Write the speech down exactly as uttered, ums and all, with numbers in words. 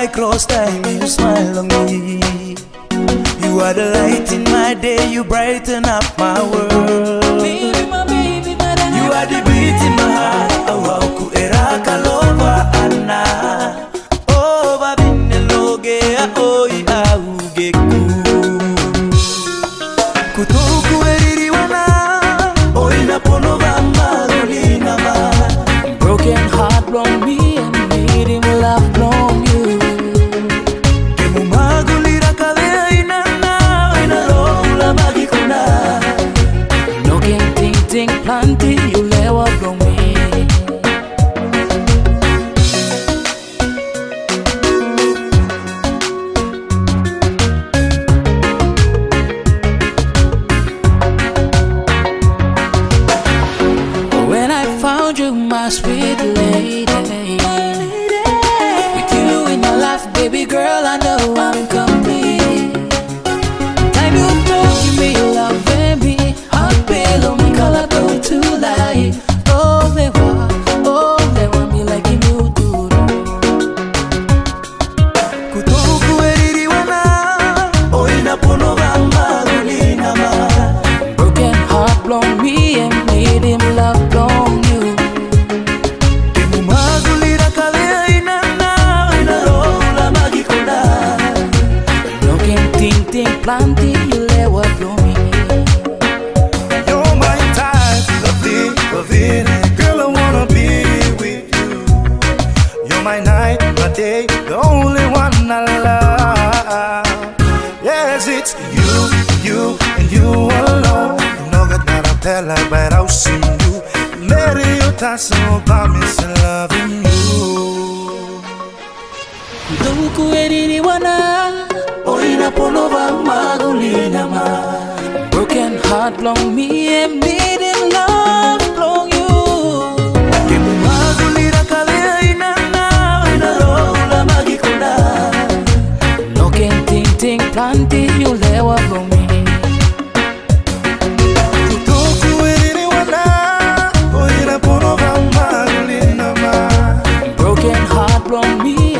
I cross time, you smile on me. You are the light in my day, you brighten up my world. Baby, my baby, my darling. You are the beat in my heart. Awaku eraka lova anna. Oh, babine loge oi auge ku. Kutoku eriri wana. Oi na pono vama rolina ma. Broken heart from me and made him love from you. Kemu magulira kavea inana. Ina rola magikuna. No can think think plenty you lewa from me. When I found you, my sweet lady, with you in my life, baby girl, I know I'm complete. Time you talk to me, you love me, heart below me, color go to life. Oh, they want, oh, they want me like you do. Kutoku eriri wana. Oi na pono vama rolina ma. Broken heart from me and made him love from you. Kemu magulira kavea inana. Ina rola magikuna. No can think think plenty you lewa from me. You're my type, love it, love it. Girl, I wanna be with you. You're my night, my day, the only one I love. Yes, it's you, you, and you alone. You know that I tell her, but I'll see you. Lady, you touch so by me, still loving you. Kutoku eriri wana. Oina pono vama rolina ma. Broken heart from me and made him love from you. Kemu magulira kavea inana. Ina rola magikuna. No can think think plenty you lewa from me. Kutoku eriri wana. Oina pono vama rolina ma. Broken heart from me